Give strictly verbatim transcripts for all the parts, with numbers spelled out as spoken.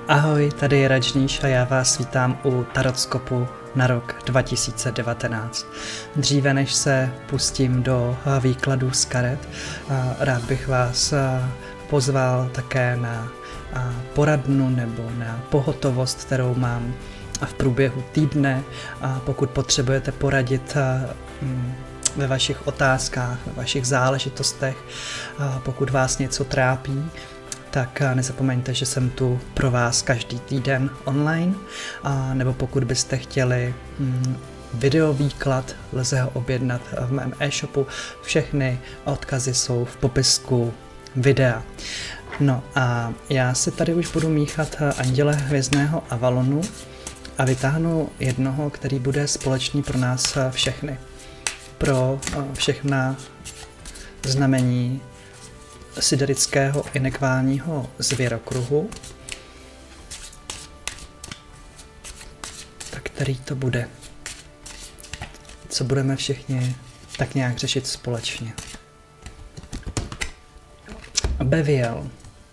Ahoj, tady je Rajníš a já vás vítám u Tarotskopu na rok dva tisíce devatenáct. Dříve než se pustím do výkladů z karet, rád bych vás pozval také na poradnu nebo na pohotovost, kterou mám v průběhu týdne. Pokud potřebujete poradit ve vašich otázkách, ve vašich záležitostech, pokud vás něco trápí, tak nezapomeňte, že jsem tu pro vás každý týden online, a nebo pokud byste chtěli mm, videovýklad, lze ho objednat v mém e-shopu. Všechny odkazy jsou v popisku videa. No a já si tady už budu míchat Anděle hvězdného Avalonu a vytáhnu jednoho, který bude společný pro nás všechny. Pro všechna znamení siderického i nekválního zvěrokruhu. Tak který to bude? Co budeme všichni tak nějak řešit společně? Beviel.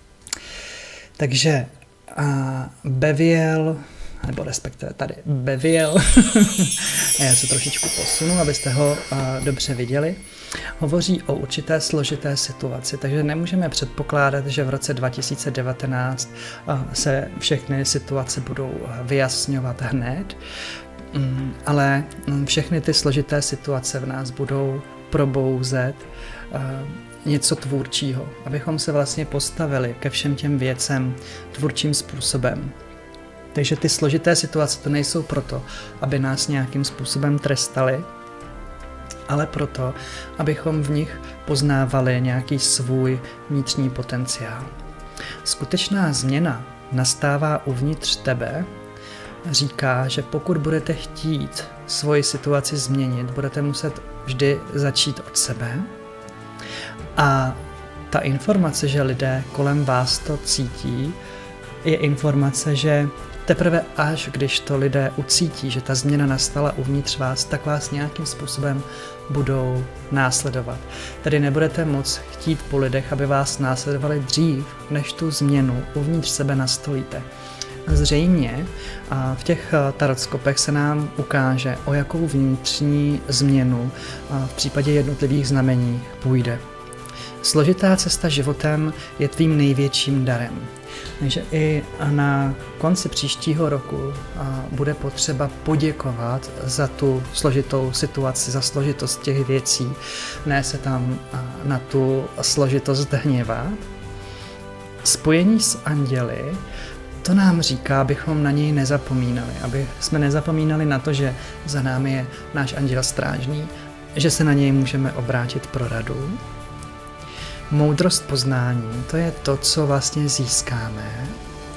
Takže a Beviel, nebo respektive tady Beviel, já se trošičku posunu, abyste ho a, dobře viděli, hovoří o určité složité situaci, takže nemůžeme předpokládat, že v roce dva tisíce devatenáct a, se všechny situace budou vyjasňovat hned, mm, ale mm, všechny ty složité situace v nás budou probouzet a, něco tvůrčího, abychom se vlastně postavili ke všem těm věcem tvůrčím způsobem. Takže ty složité situace to nejsou proto, aby nás nějakým způsobem trestali, ale proto, abychom v nich poznávali nějaký svůj vnitřní potenciál. Skutečná změna nastává uvnitř tebe, říká, že pokud budete chtít svoji situaci změnit, budete muset vždy začít od sebe. A ta informace, že lidé kolem vás to cítí, je informace, že teprve až když to lidé ucítí, že ta změna nastala uvnitř vás, tak vás nějakým způsobem budou následovat. Tedy nebudete moc chtít po lidech, aby vás následovali dřív, než tu změnu uvnitř sebe nastolíte. Zřejmě a v těch tarotskopech se nám ukáže, o jakou vnitřní změnu v případě jednotlivých znamení půjde. Složitá cesta životem je tvým největším darem. Takže i na konci příštího roku bude potřeba poděkovat za tu složitou situaci, za složitost těch věcí, ne se tam na tu složitost hněvat. Spojení s anděli, to nám říká, abychom na něj nezapomínali, aby jsme nezapomínali na to, že za námi je náš anděl strážný, že se na něj můžeme obrátit pro radu. Moudrost poznání, to je to, co vlastně získáme.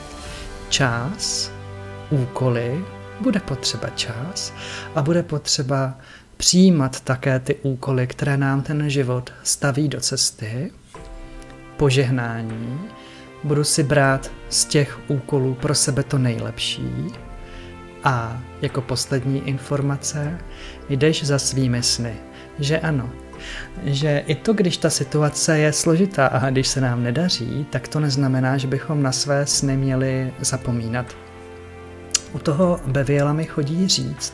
Čas, úkoly, bude potřeba čas a bude potřeba přijímat také ty úkoly, které nám ten život staví do cesty. Požehnání, budu si brát z těch úkolů pro sebe to nejlepší. A jako poslední informace, jdeš za svými sny, že ano. Že i to, když ta situace je složitá a když se nám nedaří, tak to neznamená, že bychom na své sny měli zapomínat. U toho Beviela mi chodí říct,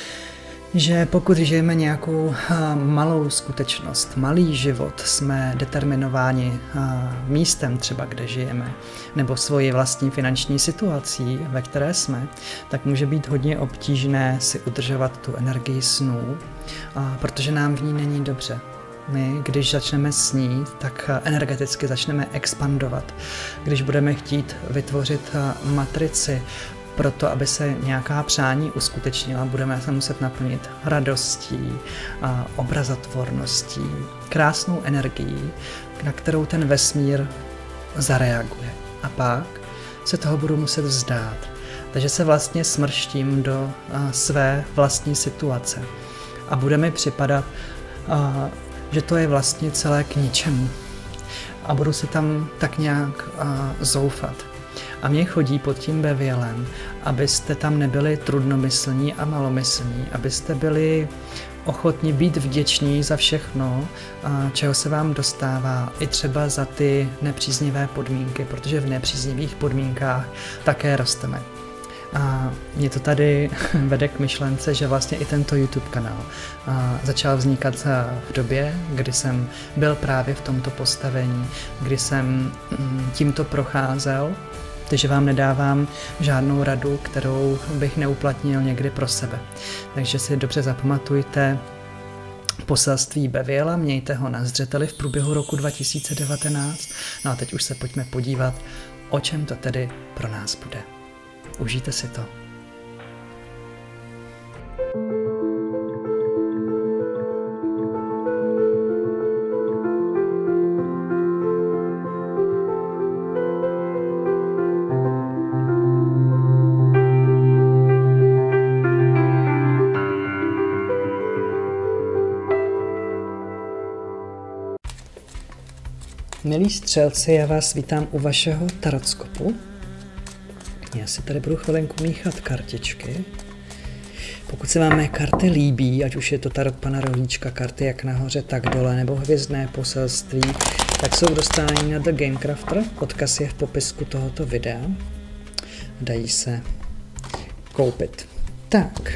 že pokud žijeme nějakou malou skutečnost, malý život, jsme determinováni místem třeba, kde žijeme, nebo svoji vlastní finanční situací, ve které jsme, tak může být hodně obtížné si udržovat tu energii snů, protože nám v ní není dobře. My, když začneme snít, tak energeticky začneme expandovat. Když budeme chtít vytvořit matrici, proto, aby se nějaká přání uskutečnila, budeme se muset naplnit radostí, obrazotvorností, krásnou energií, na kterou ten vesmír zareaguje. A pak se toho budu muset vzdát. Takže se vlastně smrštím do své vlastní situace. A bude mi připadat, že to je vlastně celé k ničemu. A budu si tam tak nějak zoufat. A mě chodí pod tím Bevielem, abyste tam nebyli trudnomyslní a malomyslní, abyste byli ochotni být vděční za všechno, čeho se vám dostává, i třeba za ty nepříznivé podmínky, protože v nepříznivých podmínkách také rosteme. A mě to tady vede k myšlence, že vlastně i tento YouTube kanál začal vznikat v době, kdy jsem byl právě v tomto postavení, kdy jsem tímto procházel, takže vám nedávám žádnou radu, kterou bych neuplatnil někdy pro sebe. Takže si dobře zapamatujte poselství Beviela, mějte ho na zřeteli v průběhu roku dva tisíce devatenáct. No a teď už se pojďme podívat, o čem to tedy pro nás bude. Užijte si to. Milí střelci, já vás vítám u vašeho tarotskopu. Já si tady budu chvilinku míchat kartičky. Pokud se vám mé karty líbí, ať už je to tarot pana Rohlíčka, karty jak nahoře, tak dole, nebo hvězdné poselství, tak jsou k dostání na The Gamecrafter. Odkaz je v popisku tohoto videa. Dají se koupit. Tak.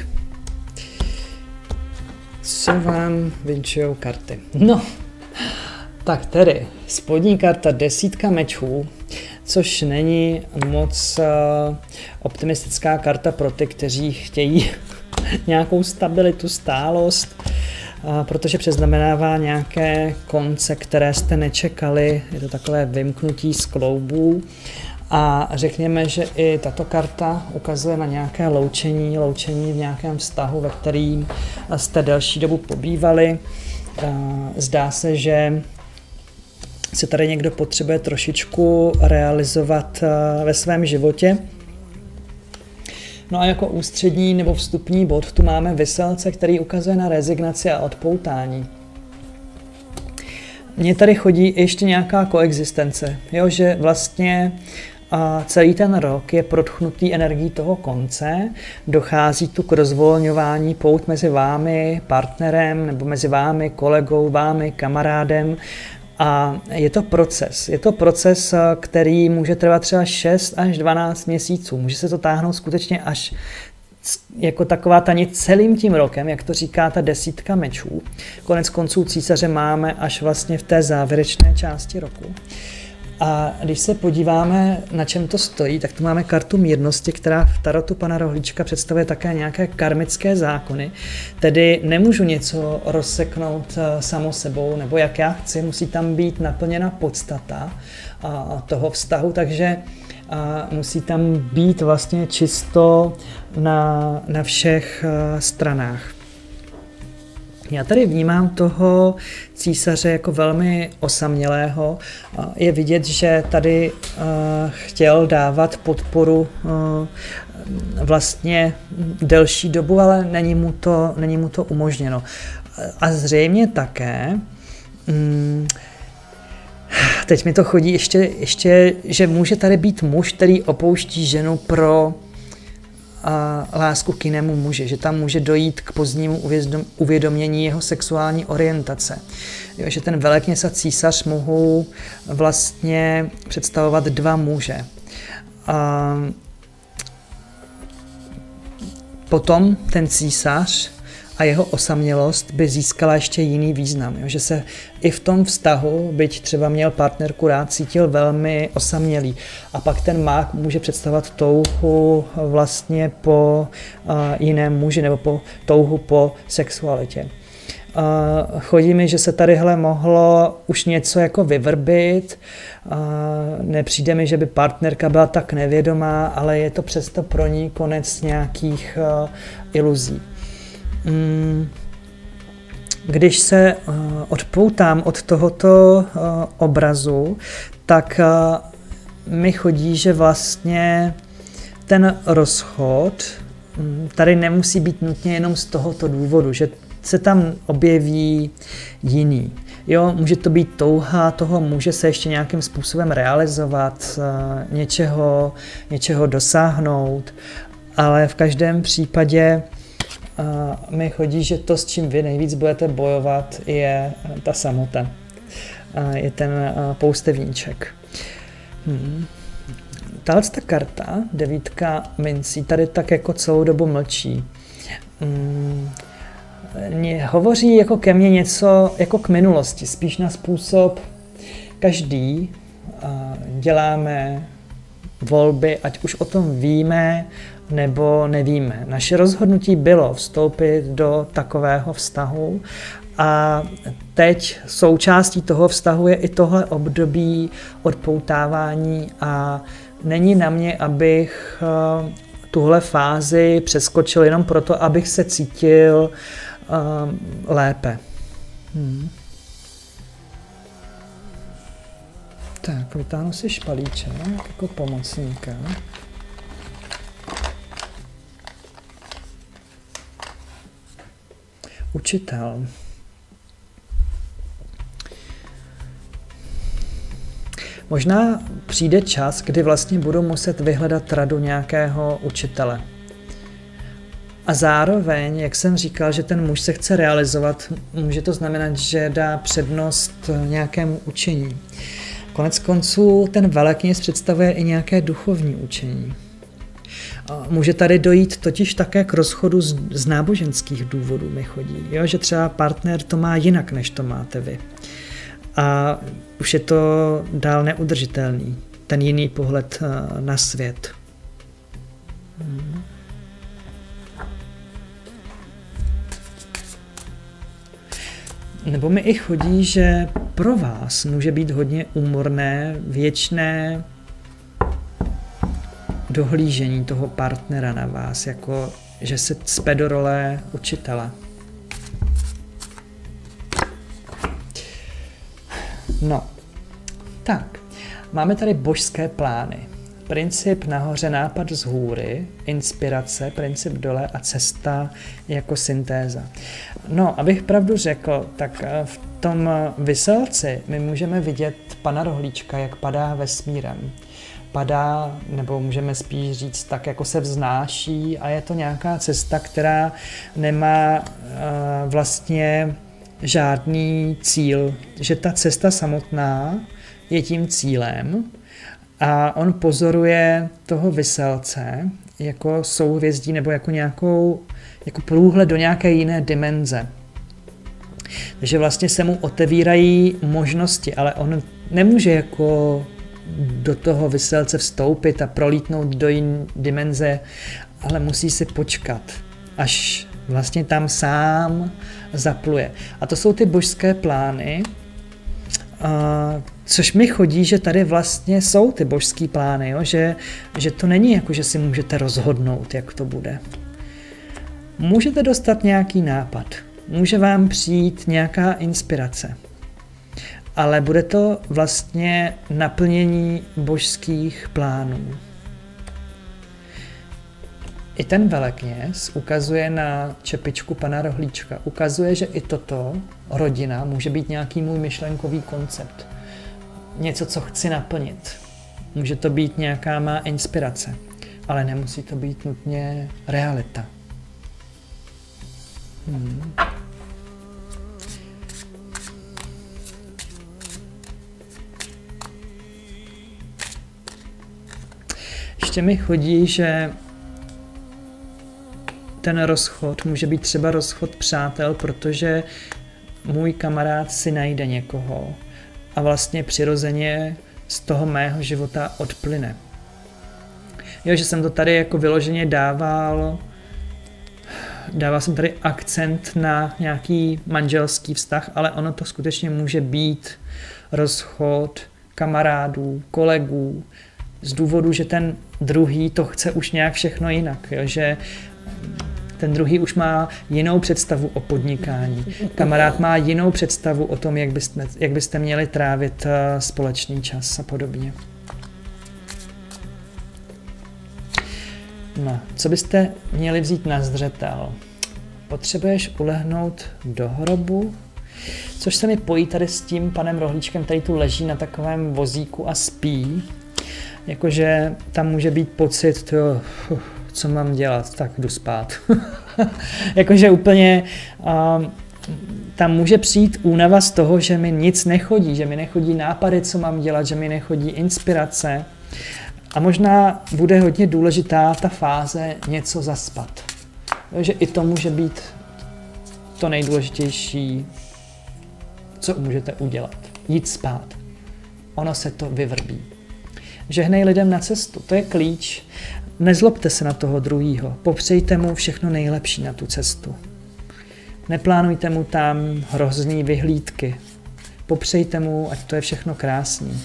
Co vám vinčujou karty? No, tak tedy, spodní karta desítka mečů, což není moc uh, optimistická karta pro ty, kteří chtějí nějakou stabilitu, stálost, uh, protože přeznamenává nějaké konce, které jste nečekali, je to takové vymknutí z kloubů a řekněme, že i tato karta ukazuje na nějaké loučení, loučení v nějakém vztahu, ve kterým jste delší dobu pobývali. Uh, zdá se, že se tady někdo potřebuje trošičku realizovat ve svém životě. No a jako ústřední nebo vstupní bod tu máme Viselce, který ukazuje na rezignaci a odpoutání. Mně tady chodí ještě nějaká koexistence, jo, že vlastně a celý ten rok je protchnutý energií toho konce, dochází tu k rozvolňování pout mezi vámi, partnerem, nebo mezi vámi, kolegou, vámi, kamarádem. A je to proces. Je to proces, který může trvat třeba šest až dvanáct měsíců. Může se to táhnout skutečně až jako taková tanic celým tím rokem, jak to říká ta desítka mečů. Konec konců císaře máme až vlastně v té závěrečné části roku. A když se podíváme, na čem to stojí, tak tu máme kartu mírnosti, která v tarotu pana Rohlíčka představuje také nějaké karmické zákony. Tedy nemůžu něco rozseknout samo sebou, nebo jak já chci, musí tam být naplněna podstata toho vztahu, takže musí tam být vlastně čisto na, na všech stranách. Já tady vnímám toho císaře jako velmi osamělého. Je vidět, že tady chtěl dávat podporu vlastně delší dobu, ale není mu to, není mu to umožněno. A zřejmě také, teď mi to chodí ještě, ještě, že může tady být muž, který opouští ženu pro a lásku k jinému muži, že tam může dojít k pozdnímu uvědomění jeho sexuální orientace. Jo, že ten velekněz a císař mohou vlastně představovat dva muže. A potom ten císař a jeho osamělost by získala ještě jiný význam, jo? Že se i v tom vztahu, byť třeba měl partnerku rád, cítil velmi osamělý. A pak ten mák může představovat touhu vlastně po uh, jiném muži nebo po touhu po sexualitě. Uh, chodí mi, že se tadyhle mohlo už něco jako vyvrbit, uh, nepřijde mi, že by partnerka byla tak nevědomá, ale je to přesto pro ní konec nějakých uh, iluzí. Když se uh, odpoutám od tohoto uh, obrazu, tak uh, mi chodí, že vlastně ten rozchod um, tady nemusí být nutně jenom z tohoto důvodu, že se tam objeví jiný. Jo, může to být touha toho muže se ještě nějakým způsobem realizovat, uh, něčeho, něčeho dosáhnout, ale v každém případě uh, mi chodí, že to, s čím vy nejvíc budete bojovat, je ta samota. Uh, je ten uh, poustevníček. Hmm. Tahle ta karta, devítka mincí, tady tak jako celou dobu mlčí. Hmm. Hovoří jako ke mně něco jako k minulosti, spíš na způsob každý uh, děláme volby, ať už o tom víme nebo nevíme. Naše rozhodnutí bylo vstoupit do takového vztahu a teď součástí toho vztahu je i tohle období odpoutávání a není na mě, abych uh, tuhle fázi přeskočil jenom proto, abych se cítil uh, lépe. Hmm. Tak, vytáhnu si špalíček jako pomocníka. Učitel. Možná přijde čas, kdy vlastně budu muset vyhledat radu nějakého učitele. A zároveň, jak jsem říkal, že ten muž se chce realizovat, může to znamenat, že dá přednost nějakému učení. Konec konců ten velekněz představuje i nějaké duchovní učení. Může tady dojít totiž také k rozchodu z, z náboženských důvodů mi chodí, jo? Že třeba partner to má jinak, než to máte vy. A už je to dál neudržitelný, ten jiný pohled na svět. Hmm. Nebo mi i chodí, že pro vás může být hodně úmorné, věčné dohlížení toho partnera na vás, jako že se cpe do role učitele. No, tak, máme tady božské plány. Princip nahoře, nápad z hůry, inspirace, princip dole a cesta jako syntéza. No, abych pravdu řekl, tak v tom Viselci my můžeme vidět pana Rohlíčka, jak padá vesmírem. Padá, nebo můžeme spíš říct tak, jako se vznáší a je to nějaká cesta, která nemá uh, vlastně žádný cíl, že ta cesta samotná je tím cílem a on pozoruje toho Viselce jako souhvězdí nebo jako nějakou jako průhled do nějaké jiné dimenze. Takže vlastně se mu otevírají možnosti, ale on nemůže jako do toho Viselce vstoupit a prolítnout do jiné dimenze, ale musí si počkat, až vlastně tam sám zapluje. A to jsou ty božské plány, uh, což mi chodí, že tady vlastně jsou ty božské plány, jo? Že, že to není jako, že si můžete rozhodnout, jak to bude. Můžete dostat nějaký nápad, může vám přijít nějaká inspirace, ale bude to vlastně naplnění božských plánů. I ten velekněz ukazuje na čepičku pana Rohlíčka. Ukazuje, že i toto, rodina, může být nějaký můj myšlenkový koncept. Něco, co chci naplnit. Může to být nějaká má inspirace, ale nemusí to být nutně realita. Hmm. Ještě mi chodí, že ten rozchod může být třeba rozchod přátel, protože můj kamarád si najde někoho a vlastně přirozeně z toho mého života odplyne. Jo, že jsem to tady jako vyloženě dával, dával jsem tady akcent na nějaký manželský vztah, ale ono to skutečně může být rozchod kamarádů, kolegů, z důvodu, že ten druhý to chce už nějak všechno jinak, jo? Že ten druhý už má jinou představu o podnikání. Kamarád má jinou představu o tom, jak byste, jak byste měli trávit společný čas a podobně. No, co byste měli vzít na zřetel? Potřebuješ ulehnout do hrobu, což se mi pojí tady s tím panem Rohlíčkem, který tu leží na takovém vozíku a spí. Jakože tam může být pocit, to, co mám dělat, tak jdu spát. Jakože úplně um, tam může přijít únava z toho, že mi nic nechodí, že mi nechodí nápady, co mám dělat, že mi nechodí inspirace. A možná bude hodně důležitá ta fáze něco zaspat. Takže i to může být to nejdůležitější, co můžete udělat. Jít spát. Ono se to vyvrbí. Žehnej lidem na cestu, to je klíč. Nezlobte se na toho druhýho. Popřejte mu všechno nejlepší na tu cestu. Neplánujte mu tam hrozný vyhlídky. Popřejte mu, ať to je všechno krásný.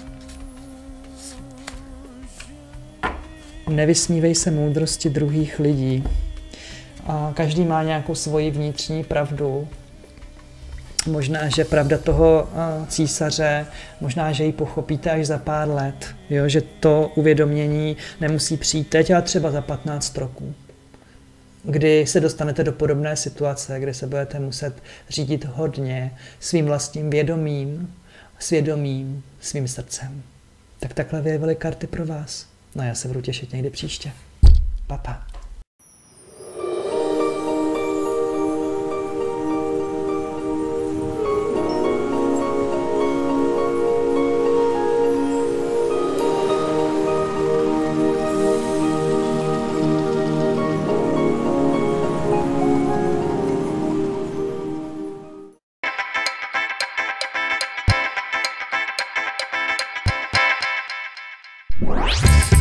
Nevysmívej se moudrosti druhých lidí. A každý má nějakou svoji vnitřní pravdu. Možná, že pravda toho císaře, možná, že ji pochopíte až za pár let. Jo? Že to uvědomění nemusí přijít teď, ale třeba za patnáct roků. Kdy se dostanete do podobné situace, kdy se budete muset řídit hodně svým vlastním vědomím, svědomím, svým srdcem. Tak takhle vyjevily karty pro vás. No já se budu těšit někdy příště. Papa. What?